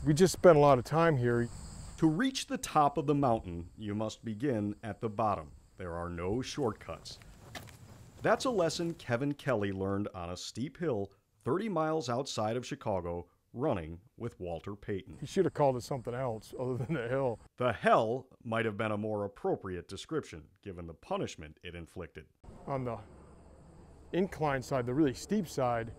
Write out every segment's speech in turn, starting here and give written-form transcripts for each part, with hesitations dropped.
We just spent a lot of time here. To reach the top of the mountain, you must begin at the bottom. There are no shortcuts. That's a lesson Kevin Kelly learned on a steep hill 30 miles outside of Chicago, running with Walter Payton. He should have called it something else other than the hill. The hell might have been a more appropriate description, given the punishment it inflicted. On the incline side, the really steep side,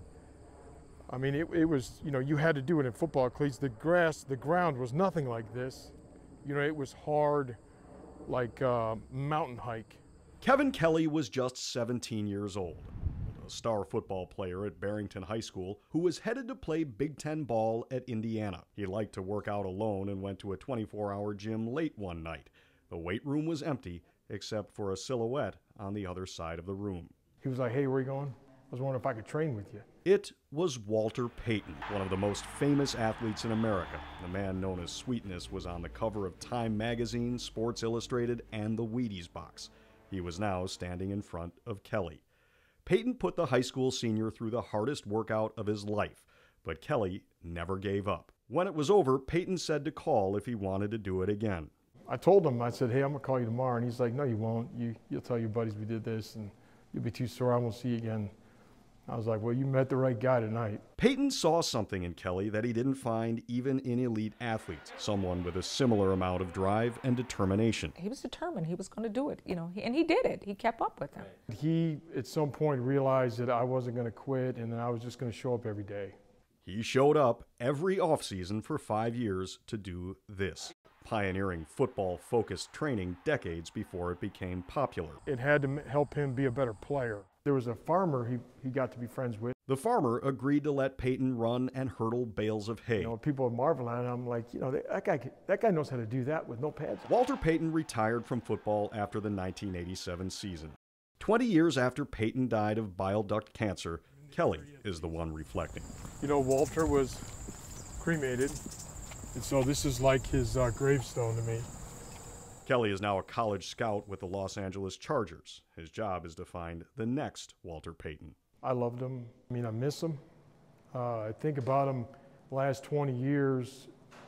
I mean, it was, you had to do it in football cleats. The ground was nothing like this. It was hard, like a mountain hike. Kevin Kelly was just 17 years old, a star football player at Barrington High School who was headed to play Big Ten ball at Indiana. He liked to work out alone and went to a 24-hour gym late one night. The weight room was empty, except for a silhouette on the other side of the room. He was like, "Hey, where are you going?" I was wondering if I could train with you. It was Walter Payton, one of the most famous athletes in America. The man known as Sweetness was on the cover of Time magazine, Sports Illustrated, and the Wheaties box. He was now standing in front of Kelly. Payton put the high school senior through the hardest workout of his life, but Kelly never gave up. When it was over, Payton said to call if he wanted to do it again. I told him, I said, "Hey, I'm going to call you tomorrow." And he's like, "No, you won't. You'll tell your buddies we did this, and you'll be too sore. I won't see you again." I was like, "Well, you met the right guy tonight." Payton saw something in Kelly that he didn't find even in elite athletes, someone with a similar amount of drive and determination. He was determined he was going to do it, and he did it. He kept up with him. He, at some point, realized that I wasn't going to quit and that I was just going to show up every day. He showed up every offseason for 5 years to do this, pioneering football-focused training decades before it became popular. It had to help him be a better player. There was a farmer he got to be friends with. The farmer agreed to let Payton run and hurdle bales of hay. People would marvel at it. I'm like, that guy knows how to do that with no pads. Walter Payton retired from football after the 1987 season. 20 years after Payton died of bile duct cancer, Kelly is the one reflecting. Walter was cremated, and so this is like his gravestone to me. Kelly is now a college scout with the Los Angeles Chargers. His job is to find the next Walter Payton. I loved him. I miss him. I think about him the last 20 years.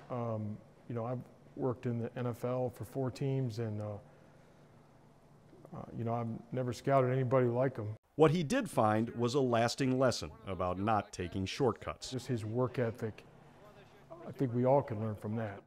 I've worked in the NFL for 4 teams, and I've never scouted anybody like him. What he did find was a lasting lesson about not taking shortcuts. Just his work ethic. I think we all can learn from that.